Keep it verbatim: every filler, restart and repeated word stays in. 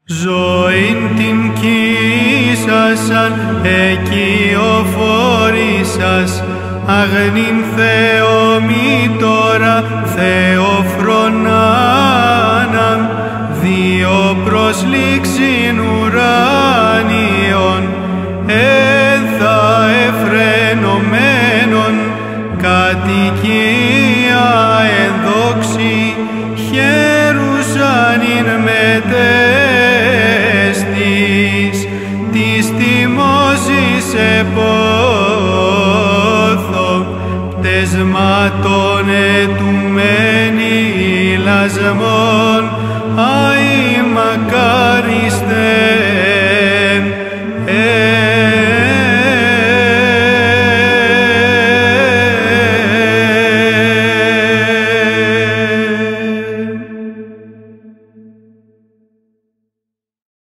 Ζωήν την κοίσασαν, εκειοφόρησας, αγνήν Θεομήτωρα, Θεοφρονάναμ, δύο προσλήξιν ουράνιον, ένθα εφρενωμένον, κατοικία ενδόξη, χέρουσαν μετέστης, της τιμώσης επόθο, πτεσμάτων ετουμένη ηλασμό.